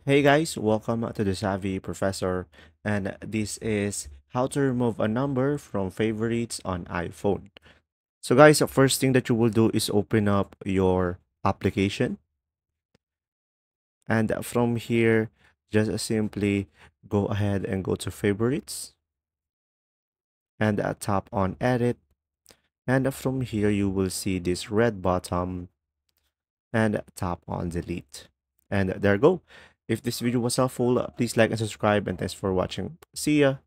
Hey guys, welcome to the Savvy Professor, and this is how to remove a number from favorites on iPhone. So guys, the first thing that you will do is open up your application, and from here, just simply go ahead and go to favorites and tap on edit, and from here you will see this red button and tap on delete. And there you go. If this video was helpful, please like and subscribe, and thanks for watching. See ya.